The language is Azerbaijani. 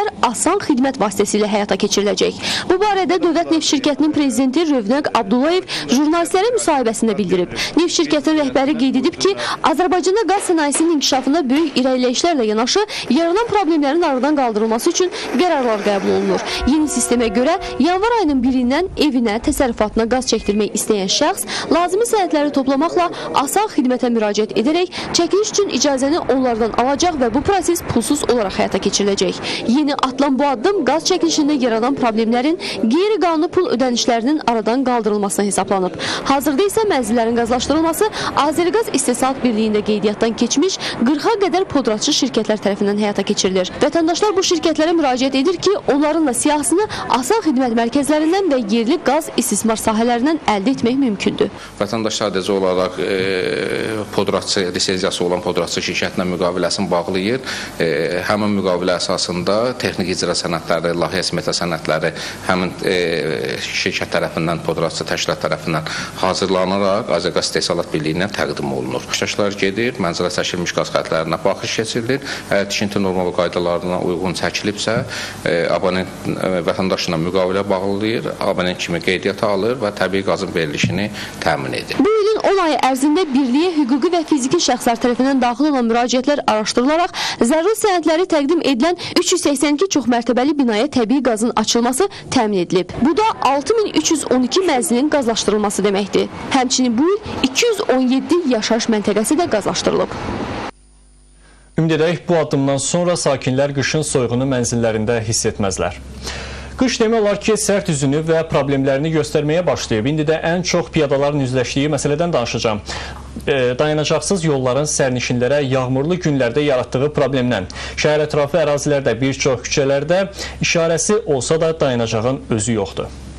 müraciətlər asan xidmət vasitəsilə həyata keçiriləcək. Bu barədə Dövlət Neft Şirkətinin prezidenti Rövnəq Abdullayev jurnalistlərə müsahibəsində bildirib. Neft Şirkətinin rəhbəri qeyd edib ki, Azərbaycanda qaz sənayesinin inkişafında böyük irəliləyişlərlə yanaşı yaranan problemlərin aradan qaldırılması üçün qərarlar qəbul olunur. Yeni sistemə görə yanvar ayının 1-dən evinə, təsərrüfatına qaz çəkdirmək istəyən şəxs lazımi sənədləri toplamaqla asan xidmətə müraciət edərək çəkiliş üçün icazəni onlardan alacaq və bu proses pulsuz olaraq həyata keçiriləcək. Yeni atılan bu addım qaz çəkilişində yaranan problemlərin qeyri-qanuni pul ödənişlərinin aradan qaldırılmasına hesablanıb. Hazırda isə mənzillərin qazlaşdırılması Azəriqaz İstehsalat Birliyində qeydiyyatdan keçmiş 40-a qədər podratçı şirkətlər tərəfindən həyata keçirilir. Vətəndaşlar bu şirkətlərə müraciət edir ki, onların da siyahısını asan xidmət mərkəzlərindən və yerli qaz istismar sahələrindən əldə etmək mümkündür. Vətəndaş sadəcə olaraq podratçı, lisenziyası olan podratçı şirkətinə müqaviləsini bağlayır. Həmin müqavilə əsasında texniki icra sənədləri, layihə smetə sənədləri həmin şirkət tərəfindən, podratçı təşkilat tərəfindən hazırlanaraq Azəriqaz İstehsalat Birliyindən təqdim olunur. İştirakçılar gedir, mənzilə çəkilmiş qaz xətlərinə baxış keçirilir. Əgər tikinti norma və qaydalarına uyğun çəkilibsə, abonent vətəndaşla müqavilə bağlayır, abonent kimi qeydiyyata alır və təbii qazın verilişini təmin edir. Bu ilin 10 ayı ərzində birliyə hüquqi və fiziki şəxslər tərəfindən daxil olan müraciətlər araşdırılaraq zəruri sənədləri təqdim edilən 382 çoxmərtəbəli binaya təbii qazın açılması təmin edilib. Bu da 6312 mənzilin qazlaşdırılması deməkdir. Həmçinin bu il 217 yaşayış məntəqəsi də qazlaşdırılıb. Ümid edək, bu addımdan sonra sakinlər qışın soyuğunu mənzillərində hiss etməzlər. Qış demək olar ki, sərt üzünü və problemlərini göstərməyə başlayıb. İndi də ən çox piyadaların üzləşdiyi məsələdən danışacağım. Dayanacaqsız yolların sərnişinlərə yağmurlu günlərdə yaratdığı problemdən. Şəhər ətrafı ərazilərdə bir çox küçələrdə işarəsi olsa da dayanacağın özü yoxdur.